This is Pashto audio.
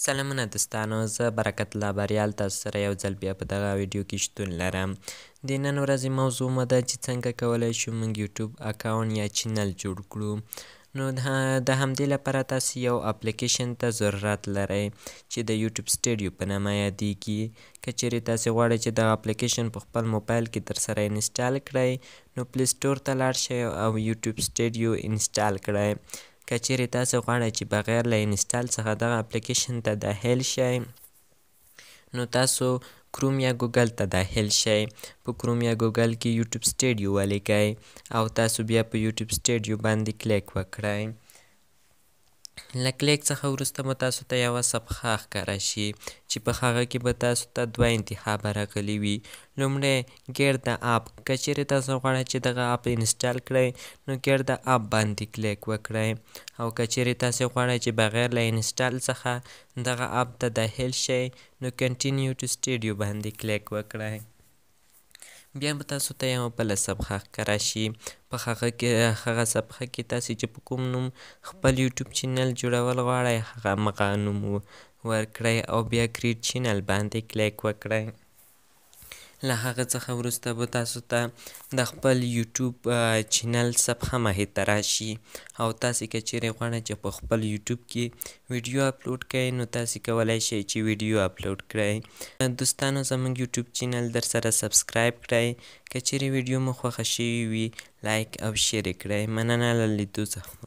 سلامونه دوستانو، زه برکت الله بریال تاسو سره یو ځل بیا په دغه ویډیو کې شتون لرم. د نن ورځې موضوع مو ده چې څنګه کولی شو موږ یوټیوب اکاونټ یا چینل جوړ کړو. نو د همدې لپاره تاسو یو اپلیکیشن ته ضرورت لرئ چې د یوټیوب سټوډیو په نامه یادیږي. که چیرې تاسې غواړئ چې دغه اپلیکیشن په خپل موبایل کې ترسره انسټال کړئ نو پلی سټور ته لاړ شئ او یوټیوب سټوډیو انسټال کړئ. که چیرې تاسې غواړئ چې بغیر له انسټال څخه دغه اپلیکیشن ته داخل شئ نو تاسو کروم یا ګوګل ته داخل شئ. په کروم یا ګوګل کې یوټیوب سټوډیو ولیکئ او تاسو بیا په یوټیوب سټوډیو باندې کلیک وکړئ. له کلیک څخه وروسته به تاسو ته یوه صفحه ښکاره شي چې په هغه کې به تاسو ته دوه انتخابه راغلي وي. لومړی ګیر د اپ. که چیرې تاسو غواړئ چې دغه اپ انسټال کړئ نو ګیر د اپ باندې کلیک وکړئ، او که چیرې تاسې غواړئ چې بغیر له انسټال څخه دغه اپ ته داخل شئ نو کنټینیو ټو سټوډیو باندې کلیک وکړئ. بیا به تاسو ته یوه بله صفحه ښکاره شي. په هغه صفحه کې تاسې چې په کوم نوم خپل یوټیوب چینل جوړول غواړئ همغه نوم ورکړئ او بیا کریټ چینل باندې کلیک وکړئ. له هغه څخه وروسته به تاسو ته د خپل یوټیوب چینل صفحه مخې ته راشي او تاسې که چیرې غواړئ چې په خپل یوټیوب کې ویډیو اپلوډ کړئ نو تاسې کولی شئ چې ویډیو اپلوډ کړئ. دوستانو زموږ یوټیوب چینل در سره سبسکرایب کړئ. که چیرې ویډیو مو خوښه شوې وي لایک او شیر یې کړئ. مننه له لیدو څخه.